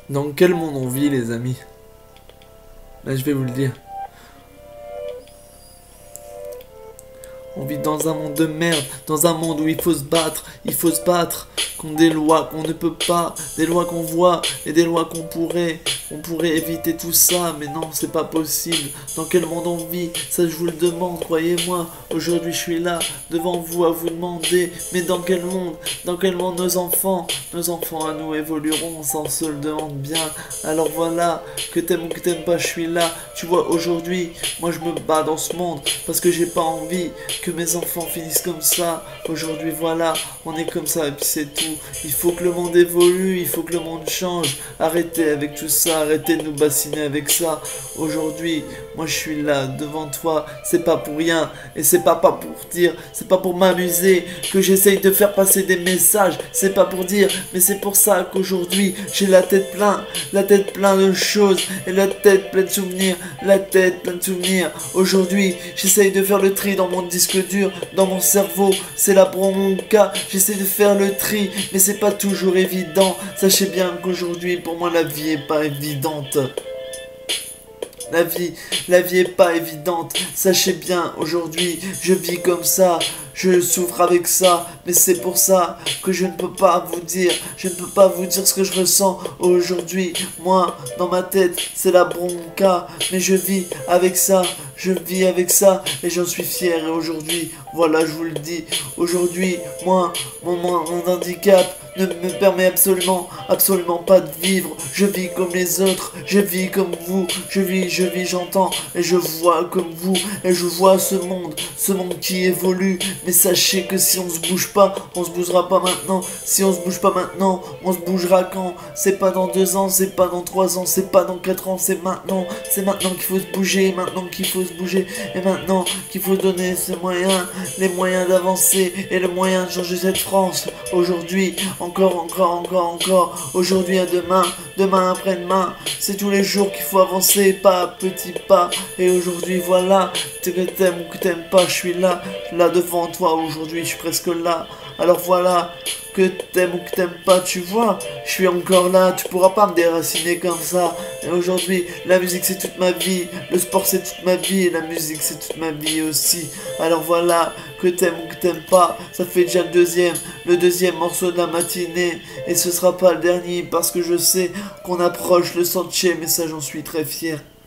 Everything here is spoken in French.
Dans quel monde on vit, les amis? Là, je vais vous le dire. On vit dans un monde de merde, dans un monde où il faut se battre contre des lois qu'on ne peut pas, des lois qu'on voit et des lois on pourrait éviter tout ça, mais non, c'est pas possible. Dans quel monde on vit? Ça, je vous le demande, croyez-moi. Aujourd'hui, je suis là, devant vous, à vous demander, mais dans quel monde? Dans quel monde nos enfants à nous évolueront, sans se le demande bien. Alors voilà, que t'aimes ou que t'aimes pas, je suis là. Tu vois, aujourd'hui, moi je me bats dans ce monde, parce que j'ai pas envie que mes enfants finissent comme ça. Aujourd'hui, voilà, on est comme ça et puis c'est tout. Il faut que le monde évolue, il faut que le monde change. Arrêtez avec tout ça, arrêtez de nous bassiner avec ça. Aujourd'hui, moi je suis là devant toi, c'est pas pour rien. Et c'est pas pour dire, c'est pas pour m'amuser que j'essaye de faire passer des messages. C'est pas pour dire, mais c'est pour ça qu'aujourd'hui j'ai la tête pleine de choses et la tête pleine de souvenirs, la tête pleine de souvenirs. Aujourd'hui, j'essaye de faire le tri dans mon disque dur, dans mon cerveau, c'est là pour mon cas. J'essaie de faire le tri, mais c'est pas toujours évident. Sachez bien qu'aujourd'hui, pour moi, la vie est pas évidente. La vie est pas évidente. Sachez bien, aujourd'hui, je vis comme ça. Je souffre avec ça, mais c'est pour ça que je ne peux pas vous dire, ce que je ressens aujourd'hui. Moi, dans ma tête, c'est la bronca, mais je vis avec ça, et j'en suis fier. Et aujourd'hui, voilà, je vous le dis, aujourd'hui, moi, mon handicap ne me permet absolument pas de vivre. Je vis comme les autres, je vis comme vous, j'entends, et je vois comme vous, et je vois ce monde qui évolue. Mais sachez que si on se bouge pas, on se bougera pas maintenant. Si on se bouge pas maintenant, on se bougera quand? C'est pas dans 2 ans, c'est pas dans 3 ans, c'est pas dans 4 ans, c'est maintenant. C'est maintenant qu'il faut se bouger, maintenant qu'il faut se bouger, et maintenant qu'il faut donner les moyens d'avancer, et le moyen de changer cette France. Aujourd'hui, encore. Aujourd'hui à demain après-demain. C'est tous les jours qu'il faut avancer, pas à petits pas. Et aujourd'hui, voilà, que t'aimes ou que t'aimes pas, je suis là devant toi. Aujourd'hui, je suis presque là. Alors voilà, que t'aimes ou que t'aimes pas, tu vois, je suis encore là, tu pourras pas me déraciner comme ça. Et aujourd'hui, la musique c'est toute ma vie, le sport c'est toute ma vie, et la musique c'est toute ma vie aussi. Alors voilà, que t'aimes ou que t'aimes pas, ça fait déjà le deuxième morceau de la matinée, et ce sera pas le dernier, parce que je sais qu'on approche le 100e, mais ça j'en suis très fier.